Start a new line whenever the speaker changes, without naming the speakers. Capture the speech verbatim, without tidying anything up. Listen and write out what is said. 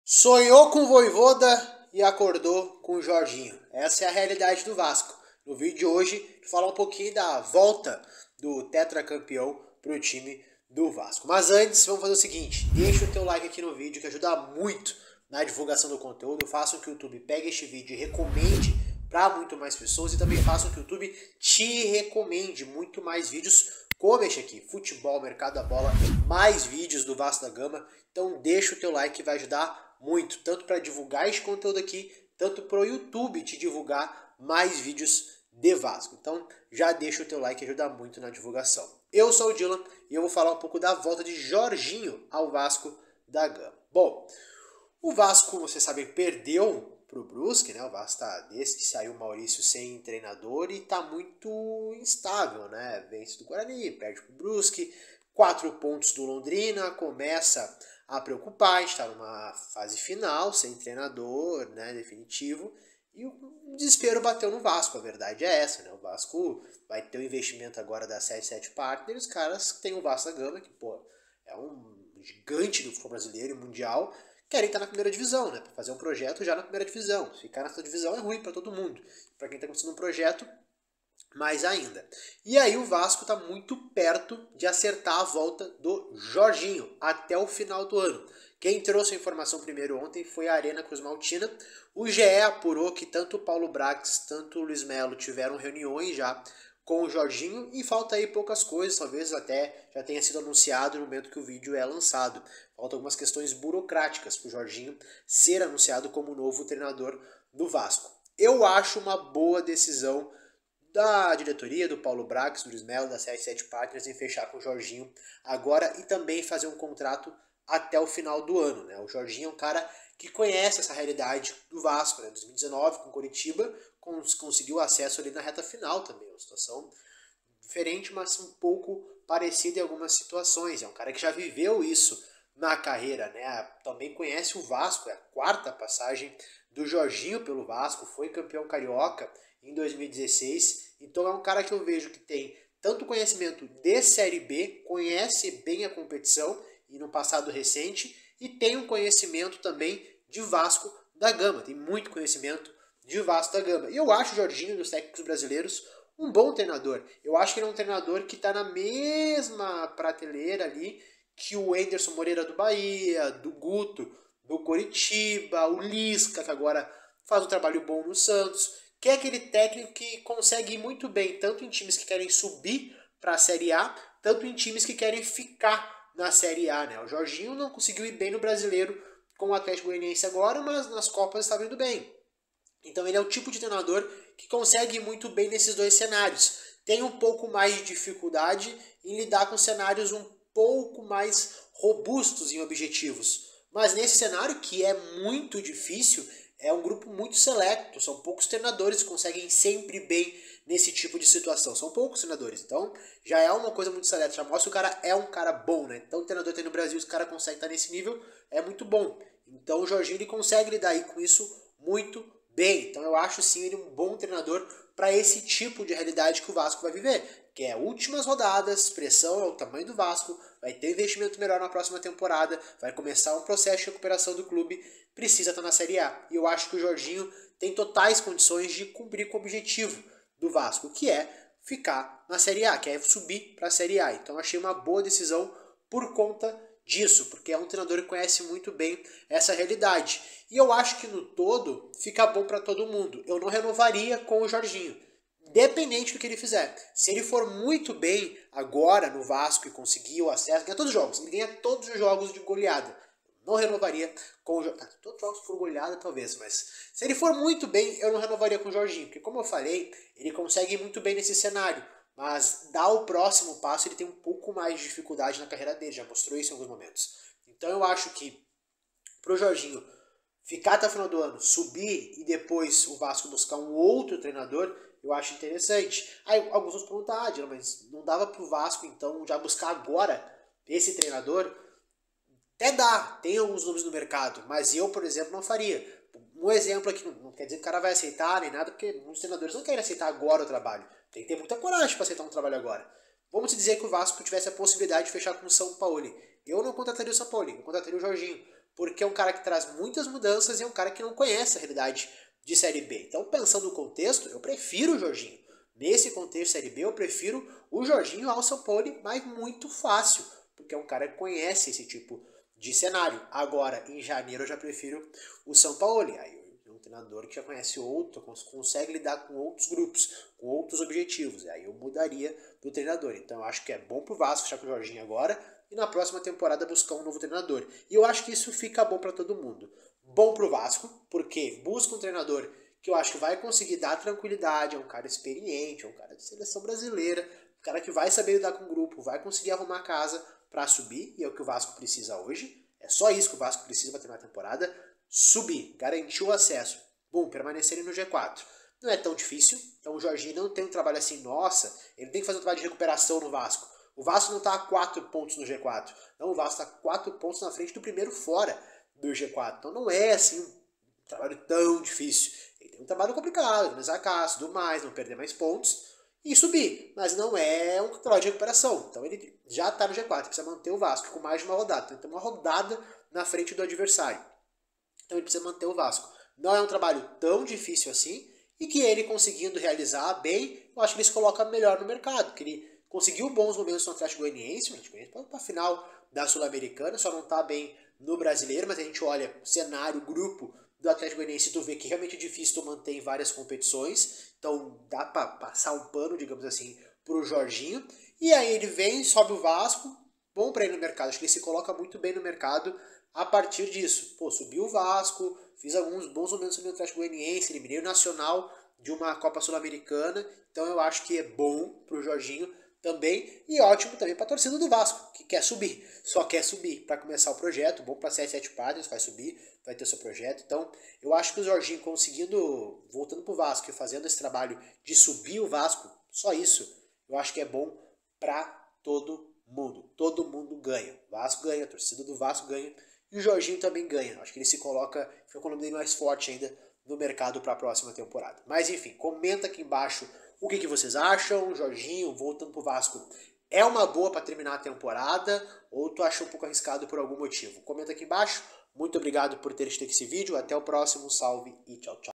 Sonhou com o Vojvoda e acordou com o Jorginho. Essa é a realidade do Vasco. No vídeo de hoje, vou falar um pouquinho da volta do tetracampeão para o time do Vasco. Mas antes, vamos fazer o seguinte. Deixa o teu like aqui no vídeo, que ajuda muito na divulgação do conteúdo. Faça com que o YouTube pegue este vídeo e recomende para muito mais pessoas. E também faça com que o YouTube te recomende muito mais vídeos como este aqui. Futebol, mercado da bola, mais vídeos do Vasco da Gama. Então deixa o teu like que vai ajudar muito, tanto para divulgar esse conteúdo aqui, tanto para o YouTube te divulgar mais vídeos de Vasco. Então já deixa o teu like que ajuda muito na divulgação. Eu sou o Dylan e eu vou falar um pouco da volta de Jorginho ao Vasco da Gama. Bom, o Vasco, vocês sabem, perdeu para o Brusque, né? O Vasco tá, desde que saiu o Maurício sem treinador, e está muito instável, né? Vence do Guarani, perde para o Brusque, quatro pontos do Londrina, começa a preocupar, está numa fase final, sem treinador, né, definitivo, e o desespero bateu no Vasco, a verdade é essa, né? O Vasco vai ter o um investimento agora da sete sete Partners, os caras que tem o Vasco da Gama, que pô, é um gigante do futebol brasileiro e mundial, querem estar na primeira divisão, né, para fazer um projeto já na primeira divisão. Ficar nessa divisão é ruim para todo mundo, para quem está começando um projeto, mais ainda. E aí o Vasco está muito perto de acertar a volta do Jorginho até o final do ano. Quem trouxe a informação primeiro ontem foi a Arena Cruz Maltina. O G E apurou que tanto o Paulo Brax, tanto o Luiz Melo tiveram reuniões já com o Jorginho, e falta aí poucas coisas, talvez até já tenha sido anunciado no momento que o vídeo é lançado. Faltam algumas questões burocráticas para o Jorginho ser anunciado como novo treinador do Vasco. Eu acho uma boa decisão da diretoria, do Paulo Brax, do Luiz Melo, da sete sete Partners, em fechar com o Jorginho agora e também fazer um contrato até o final do ano, né? O Jorginho é um cara que conhece essa realidade do Vasco, né? Em dois mil e dezenove, com o Coritiba, conseguiu acesso ali na reta final também, uma situação diferente, mas um pouco parecida em algumas situações. É um cara que já viveu isso na carreira, né? Também conhece o Vasco, é a quarta passagem do Jorginho pelo Vasco, foi campeão carioca em dois mil e dezesseis, então é um cara que eu vejo que tem tanto conhecimento de Série B, conhece bem a competição e no passado recente, e tem um conhecimento também de Vasco da Gama, tem muito conhecimento de Vasco da Gama. E eu acho o Jorginho, dos técnicos brasileiros, um bom treinador. Eu acho que ele é um treinador que está na mesma prateleira ali que o Anderson Moreira do Bahia, do Guto, do Coritiba, o Lisca, que agora faz um trabalho bom no Santos, que é aquele técnico que consegue ir muito bem, tanto em times que querem subir para a Série A, tanto em times que querem ficar na Série A, né? O Jorginho não conseguiu ir bem no Brasileiro com o Atlético Goianiense agora, mas nas Copas estava indo bem. Então ele é o tipo de treinador que consegue ir muito bem nesses dois cenários. Tem um pouco mais de dificuldade em lidar com cenários um pouco mais robustos em objetivos. Mas nesse cenário, que é muito difícil, é um grupo muito selecto, são poucos treinadores que conseguem sempre bem nesse tipo de situação. São poucos treinadores, então já é uma coisa muito seleta, já mostra que o cara é um cara bom, né? Então o treinador tem no Brasil, os caras conseguem estar nesse nível, é muito bom. Então o Jorginho ele consegue lidar aí com isso muito bem. Então eu acho sim ele um bom treinador para esse tipo de realidade que o Vasco vai viver, que é últimas rodadas, pressão é o tamanho do Vasco, vai ter investimento melhor na próxima temporada, vai começar um processo de recuperação do clube, precisa estar na Série A. E eu acho que o Jorginho tem totais condições de cumprir com o objetivo do Vasco, que é ficar na Série A, que é subir para a Série A. Então eu achei uma boa decisão por conta disso, porque é um treinador que conhece muito bem essa realidade. E eu acho que no todo fica bom para todo mundo. Eu não renovaria com o Jorginho, independente do que ele fizer. Se ele for muito bem agora no Vasco e conseguir o acesso, ganha todos os jogos, ele ganha todos os jogos de goleada. Não renovaria com o Jorginho. Todos os jogos por goleada talvez, mas se ele for muito bem, eu não renovaria com o Jorginho, porque como eu falei, ele consegue ir muito bem nesse cenário. Mas dar o próximo passo, ele tem um pouco mais de dificuldade na carreira dele, já mostrou isso em alguns momentos. Então eu acho que pro Jorginho ficar até o final do ano, subir e depois o Vasco buscar um outro treinador, eu acho interessante. Aí alguns vão perguntar, ah, mas não dava pro Vasco então já buscar agora esse treinador? Até dá, tem alguns nomes no mercado, mas eu, por exemplo, não faria. Um exemplo aqui, não quer dizer que o cara vai aceitar nem nada, porque muitos treinadores não querem aceitar agora o trabalho. Tem que ter muita coragem para aceitar um trabalho agora. Vamos dizer que o Vasco tivesse a possibilidade de fechar com o São Paulo. Eu não contrataria o São Paulo, eu contrataria o Jorginho. porque é um cara que traz muitas mudanças e é um cara que não conhece a realidade de Série B. Então, pensando no contexto, eu prefiro o Jorginho. Nesse contexto Série B, eu prefiro o Jorginho ao São Paulo, mas muito fácil, porque é um cara que conhece esse tipo de cenário. Agora, em janeiro, eu já prefiro o São Paulo. Aí é um treinador que já conhece outro, consegue lidar com outros grupos, com outros objetivos. Aí eu mudaria do treinador. Então, eu acho que é bom pro Vasco fechar com o Jorginho agora e na próxima temporada buscar um novo treinador. E eu acho que isso fica bom para todo mundo. Bom pro Vasco, porque busca um treinador que eu acho que vai conseguir dar tranquilidade, é um cara experiente, é um cara de seleção brasileira, um cara que vai saber lidar com o grupo, vai conseguir arrumar a casa para subir, e é o que o Vasco precisa hoje. É só isso que o Vasco precisa para terminar a temporada, subir, garantir o acesso. Bom, permanecerem no G quatro. Não é tão difícil, então o Jorginho não tem um trabalho assim, nossa, ele tem que fazer um trabalho de recuperação no Vasco. O Vasco não está a quatro pontos no G quatro, não, o Vasco está quatro pontos na frente do primeiro fora do G quatro, então não é assim um trabalho tão difícil. Ele tem um trabalho complicado, organizar casa, tudo mais, não perder mais pontos e subir, mas não é um trabalho de recuperação. Então ele já está no G quatro, precisa manter o Vasco com mais de uma rodada, então ele tem uma rodada na frente do adversário. Então ele precisa manter o Vasco. Não é um trabalho tão difícil assim, e que ele conseguindo realizar bem, eu acho que ele se coloca melhor no mercado, que ele conseguiu bons momentos no Atlético Goianiense, para a final da Sul-Americana, só não está bem no Brasileiro, mas a gente olha o cenário, o grupo do Atlético Goianiense, tu vê que realmente é difícil tu manter em várias competições, então dá para passar um pano, digamos assim, pro Jorginho, e aí ele vem, sobe o Vasco, bom para ele no mercado, acho que ele se coloca muito bem no mercado a partir disso. Pô, subiu o Vasco, fiz alguns bons momentos no Atlético Goianiense, eliminei o Nacional de uma Copa Sul-Americana, então eu acho que é bom pro Jorginho também, e ótimo também para a torcida do Vasco, que quer subir, só quer subir para começar o projeto, bom para sete, sete páginas, vai subir, vai ter o seu projeto. Então, eu acho que o Jorginho conseguindo, voltando para o Vasco e fazendo esse trabalho de subir o Vasco, só isso, eu acho que é bom para todo mundo. Todo mundo ganha. O Vasco ganha, a torcida do Vasco ganha, e o Jorginho também ganha. Acho que ele se coloca, fica com o nome dele mais forte ainda no mercado para a próxima temporada. Mas enfim, comenta aqui embaixo o que, que vocês acham. Jorginho, voltando pro Vasco, é uma boa para terminar a temporada ou tu acha um pouco arriscado por algum motivo? Comenta aqui embaixo. Muito obrigado por ter assistido esse vídeo. Até o próximo. Salve e tchau, tchau.